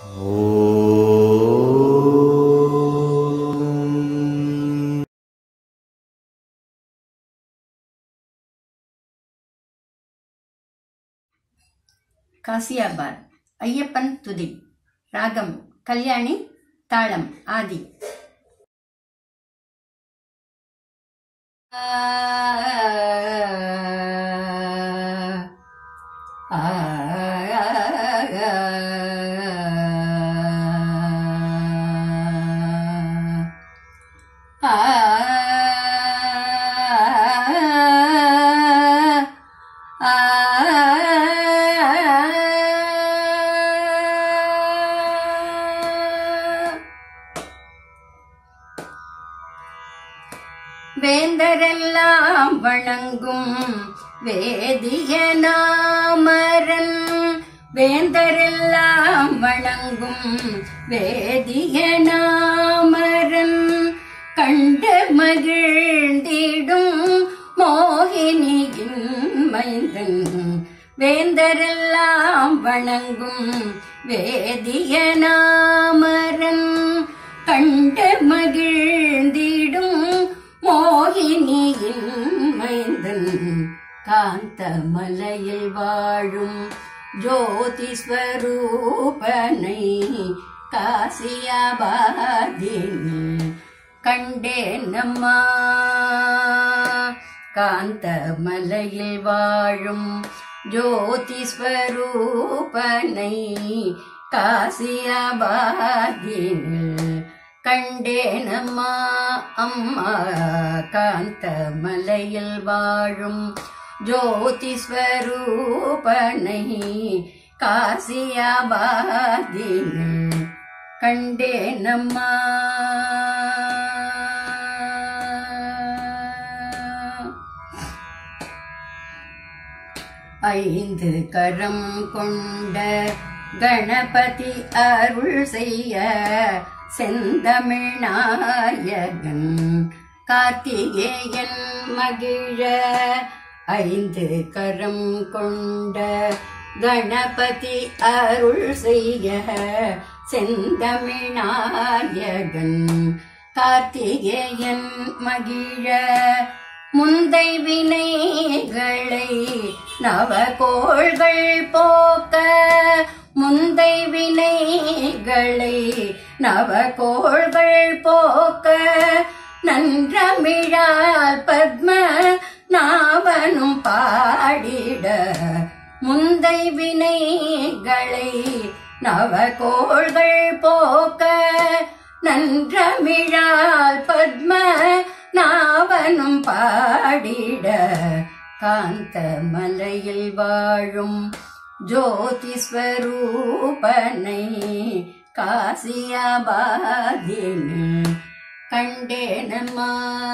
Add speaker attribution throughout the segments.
Speaker 1: कासियाबाद अय्यप्पन तुदी रागम कल्याणी तालम आदि வேந்தரெல்லாம் வணங்கும் வேதியனாமரன் வேந்தரெல்லாம் வணங்கும் வேதியனாமரன் கண்டு மகிழ்ந்திடும் மோகினியின் மைந்தன் வேந்தரெல்லாம் வணங்கும் வேதியனாமரன் கண்டு மகிழ்ந்திடும் மோகினியின் மைந்தன் காந்தமலையில் வாழும் ஜோதிஸ்வரூபனை காசியாபாதில் கண்டேனம்மா காந்தமலையில் வாழும் ஜோதிஸ்வரூபனை காசியாபாதில் கண்டேனம்மா அம்மா காந்தமலையில் வாழும் ஜோதிஸ்வரூபனை காசியாபாதில் கண்டேனம்மா ஐந்து கரம் கொண்ட கணபதி அருள் செய்ய செந்தமிழ்நாயகன் கார்த்திகேயன் மகிழ ஐந்து கரம் கொண்ட கணபதி அருள் செய்ய செந்தமிழ்நாயகன் கார்த்திகேயன் மகிழ முந்தை வினைகளை நவகோள்கள் போக்க முந்தை வினைகளை நவகோள்கள் போக்க நன்றமிழால் பத்ம நாவனும் பாடிட முந்தை வினைகளை நவகோள்கள் போக்க நன்றமிழால் பத்ம நாவனும் பாடிட காந்தமலையில் வாழும் ஜோதிஸ்வரூபனை காசியாபாதில் கண்டேனம்மா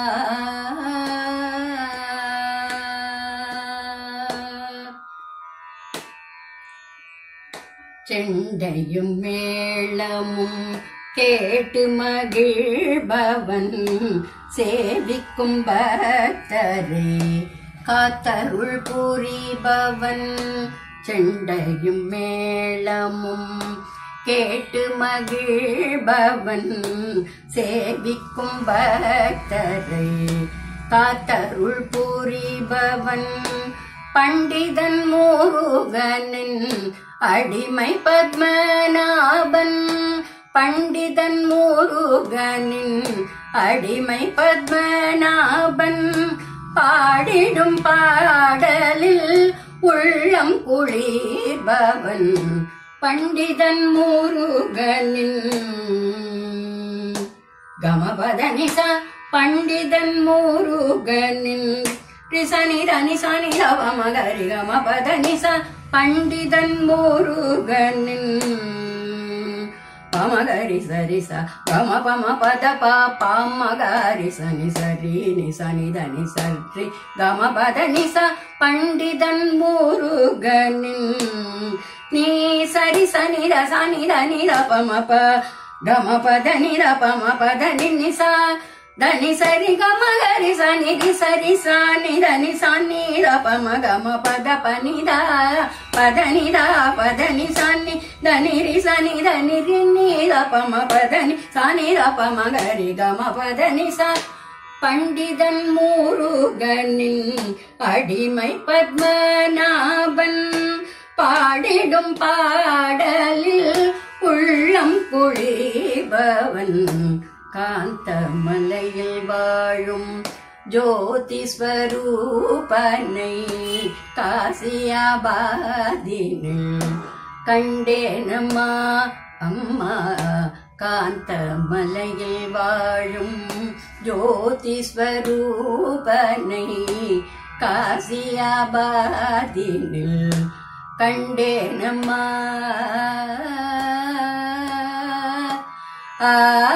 Speaker 1: செண்டையும் மேளமும் கேட்டு மகிழ்பவன் சேவிக்கும் பக்தரே காத்தருள் புரிபவன் செண்டையும் மேளமும் கேட்டு மகிழ்பவன் சேவிக்கும் பக்தரை காத்தருள் புரிபவன் பண்டிதன் முருகனின் அடிமை பத்மநாபன் பண்டிதன் முருகனின் அடிமை பத்மநாபன் பாடிடும் பாடலில் உள்ளம் குளிர்பவன் பண்டிதன் முருகனின் கமபதனிச பண்டிதன் முருகனின் ரிசனி ரனிசனி ரவமகரி கமபதனிச பண்டிதன் முருகனின் பமகரி சரிச பம பம பத பாமகரி சனி சரி நிசனி தனி சரி கம பத நிச பண்டிதன் முருகனின் நீ சரி சனி ரசனி தனி ரபம ப கம பத நிர பம பத நிசா దని సరి గమ గరి సని రి సరి సాని దని సని ర పమ గమ పద పని దా పద ని దా పద ని సని దని నిరి సని ధని రి ని ద పమ పదని సని ద పమ గరి గమ పదని స பண்டிதன் முருகனின் அடிமை பத்மநாபன் பாடிடும் பாடலில் உள்ளம் குளிபவன் காந்தமலையில் வாழும் ஜோதி ஸ்வரூபனை காசியாபாதினில் கண்டேனம்மா அம்மா காந்தமலையில் வாழும் ஜோதி ஸ்வரூபனை காசியாபாதினில் கண்டேனம்மா